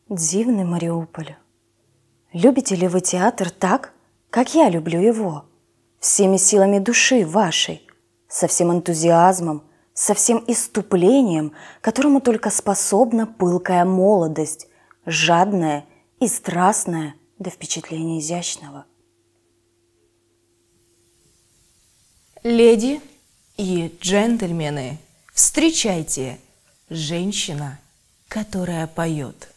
Дивный Мариуполь. Любите ли вы театр так, как я люблю его? Всеми силами души вашей, со всем энтузиазмом, со всем иступлением, которому только способна пылкая молодость, жадная и страстная до впечатления изящного. Леди и джентльмены, встречайте, женщина, которая поет.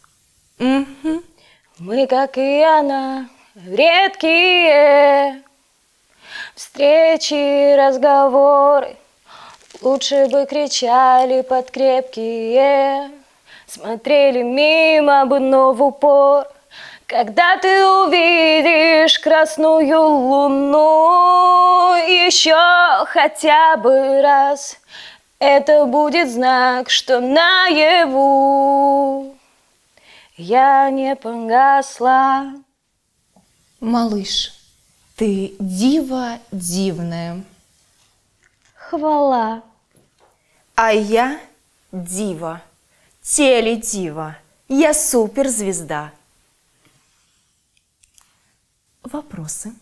Мы, как и она, редкие встречи, разговоры. Лучше бы кричали под крепкие, смотрели мимо бы, но в упор. Когда ты увидишь красную луну еще хотя бы раз, это будет знак, что наяву я не погасла. Малыш, ты дива дивная. Хвала. А я дива, теледива, я суперзвезда. Вопросы?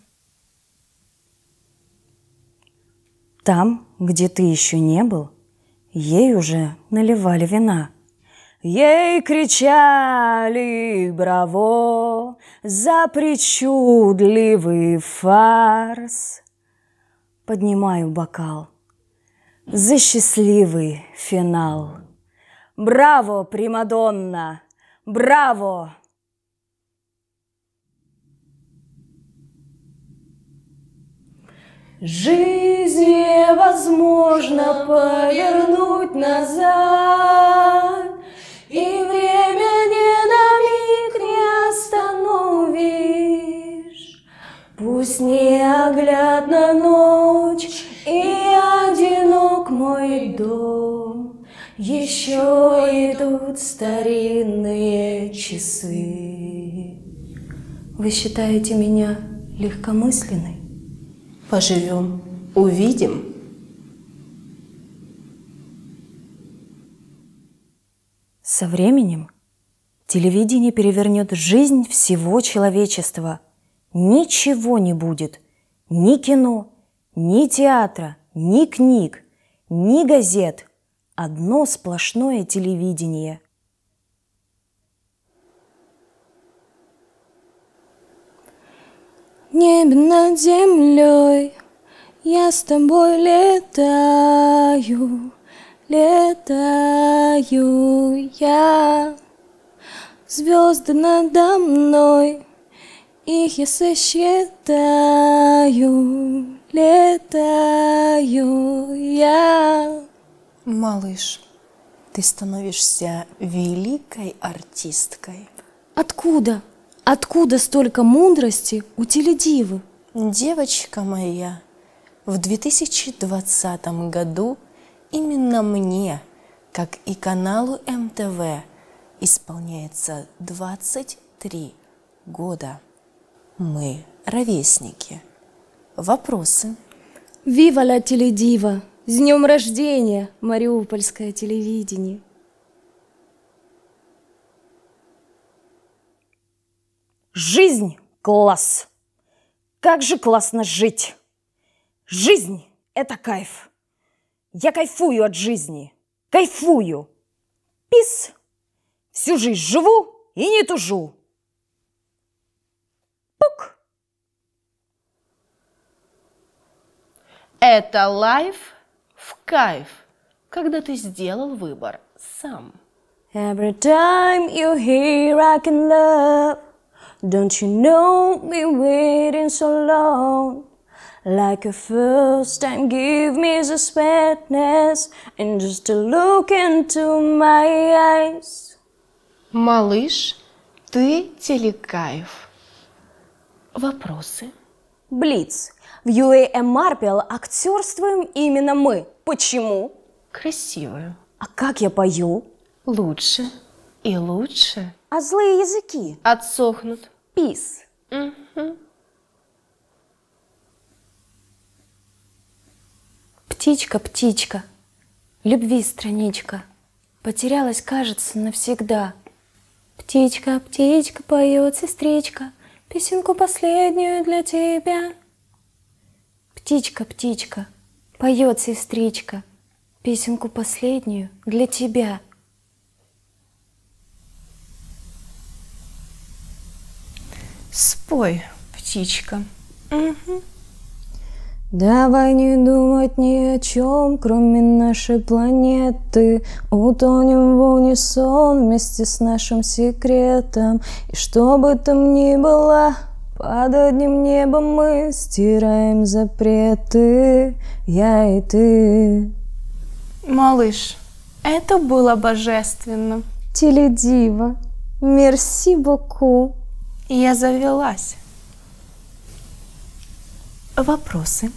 Там, где ты еще не был, ей уже наливали вина. Ей кричали браво за причудливый фарс. Поднимаю бокал за счастливый финал. Браво, примадонна! Браво! Жизнь невозможно повернуть назад, и время ни на миг не остановишь. Пусть неоглядна ночь и одинок мой дом, еще идут старинные часы. Вы считаете меня легкомысленной? Поживем, увидим. Со временем телевидение перевернет жизнь всего человечества. Ничего не будет. Ни кино, ни театра, ни книг, ни газет. Одно сплошное телевидение. Небе над землей я с тобой летаю, летаю я. Звезды надо мной, их я сосчитаю, летаю я. Малыш, ты становишься великой артисткой. Откуда? Откуда столько мудрости у теледивы? Девочка моя, в 2020 году именно мне, как и каналу МТВ, исполняется 23 года. Мы ровесники. Вопросы? Вива ла теледива! С днем рождения, мариупольское телевидение! Жизнь – класс! Как же классно жить! Жизнь – это кайф! Я кайфую от жизни! Кайфую! Пис! Всю жизнь живу и не тужу! Пук! Это лайф в кайф, когда ты сделал выбор сам. Every time you hear I can love, don't you know me waiting so long? Like a first time, give me the sweetness and just to look into my eyes. Малыш, ты телекайф. Вопросы? Блиц. В UAM Marble актерствуем именно мы. Почему? Красивую. А как я пою? Лучше и лучше. А злые языки? Отсохнут. Пис! Птичка, птичка, любви страничка, потерялась, кажется, навсегда. Птичка, птичка, поет сестричка, песенку последнюю для тебя. Птичка, птичка, поет сестричка, песенку последнюю для тебя. Спой, птичка. Мгм. Давай не думать ни о чем, кроме нашей планеты. Утонем в унисон вместе с нашим секретом. И что бы там ни было, под одним небом мы стираем запреты, я и ты. Малыш, это было божественно. Теледива, мерси боку. Я завелась. Вопросы?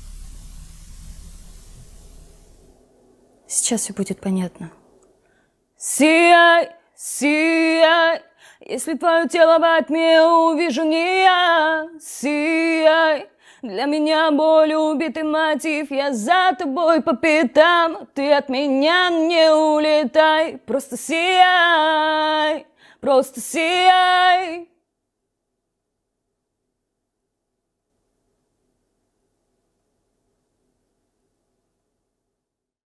Сейчас все будет понятно. Сияй, сияй, если твое тело во тьме увижу не я. Сияй, для меня боль, убитый мотив. Я за тобой по пятам, ты от меня не улетай. Просто сияй, просто сияй.